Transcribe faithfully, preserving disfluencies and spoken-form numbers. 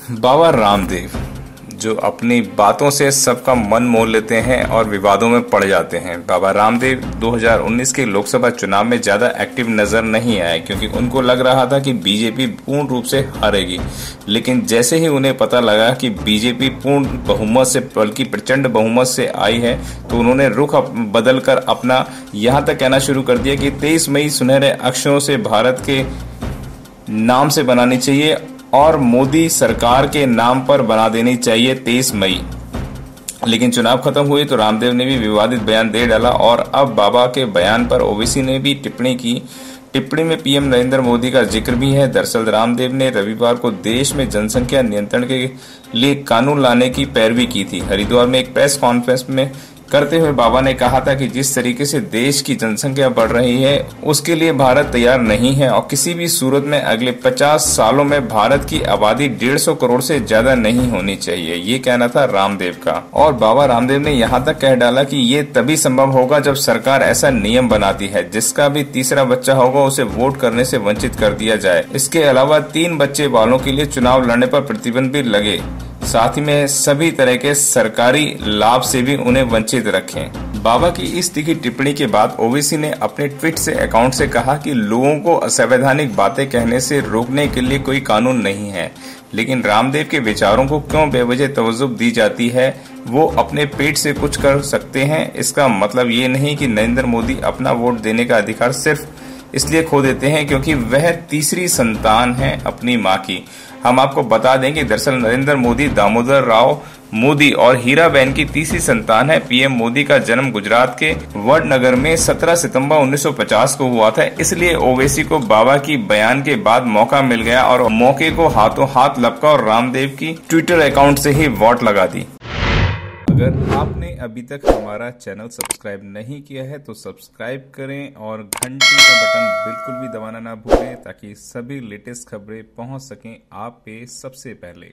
बाबा रामदेव जो अपनी बातों से सबका मन मोह लेते हैं और विवादों में पड़ जाते हैं। बाबा रामदेव दो हज़ार उन्नीस के लोकसभा चुनाव में ज्यादा एक्टिव नजर नहीं आए क्योंकि उनको लग रहा था कि बीजेपी पूर्ण रूप से हारेगी। लेकिन जैसे ही उन्हें पता लगा कि बीजेपी पूर्ण बहुमत से बल्कि प्रचंड बहुमत से आई है तो उन्होंने रुख बदल कर अपना यहाँ तक कहना शुरू कर दिया कि तेईस मई सुनहरे अक्षरों से भारत के नाम से बनानी चाहिए और मोदी सरकार के नाम पर बना देनी चाहिए तेईस मई। लेकिन चुनाव खत्म हुए तो रामदेव ने भी विवादित बयान दे डाला और अब बाबा के बयान पर ओवैसी ने भी टिप्पणी की। टिप्पणी में पीएम नरेंद्र मोदी का जिक्र भी है। दरअसल रामदेव ने रविवार को देश में जनसंख्या नियंत्रण के लिए कानून लाने की पैरवी की थी। हरिद्वार में एक प्रेस कॉन्फ्रेंस में करते हुए बाबा ने कहा था कि जिस तरीके से देश की जनसंख्या बढ़ रही है उसके लिए भारत तैयार नहीं है और किसी भी सूरत में अगले पचास सालों में भारत की आबादी डेढ़ सौ करोड़ से ज्यादा नहीं होनी चाहिए। ये कहना था रामदेव का। और बाबा रामदेव ने यहाँ तक कह डाला कि ये तभी संभव होगा जब सरकार ऐसा नियम बनाती है जिसका भी तीसरा बच्चा होगा उसे वोट करने से वंचित कर दिया जाए। इसके अलावा तीन बच्चे वालों के लिए चुनाव लड़ने पर प्रतिबंध भी लगे, साथ ही में सभी तरह के सरकारी लाभ से भी उन्हें वंचित रखें। बाबा की इस तीखी टिप्पणी के बाद ओवैसी ने अपने ट्वीट से अकाउंट से कहा कि लोगों को असंवैधानिक बातें कहने से रोकने के लिए कोई कानून नहीं है, लेकिन रामदेव के विचारों को क्यों बेवजह तवज्जो दी जाती है। वो अपने पेट से कुछ कर सकते हैं। इसका मतलब ये नहीं कि नरेंद्र मोदी अपना वोट देने का अधिकार सिर्फ इसलिए खो देते हैं क्योंकि वह तीसरी संतान है अपनी मां की। हम आपको बता दें कि दरअसल नरेंद्र मोदी दामोदर राव मोदी और हीराबेन की तीसरी संतान है। पीएम मोदी का जन्म गुजरात के वडनगर में सत्रह सितंबर उन्नीस सौ पचास को हुआ था। इसलिए ओवैसी को बाबा की बयान के बाद मौका मिल गया और मौके को हाथों हाथ लपका और रामदेव की ट्विटर अकाउंट से ही वोट लगा दी। अगर आपने अभी तक हमारा चैनल सब्सक्राइब नहीं किया है तो सब्सक्राइब करें और घंटी का बटन बिल्कुल भी दबाना ना भूलें ताकि सभी लेटेस्ट खबरें पहुंच सकें आप पे सबसे पहले।